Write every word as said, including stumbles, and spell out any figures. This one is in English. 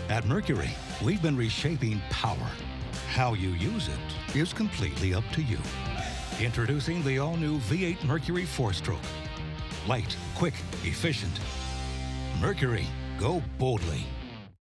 At Mercury, we've been reshaping power. How you use it is completely up to you. Introducing the all-new V eight Mercury Fourstroke. Light, quick, efficient. Mercury, go boldly.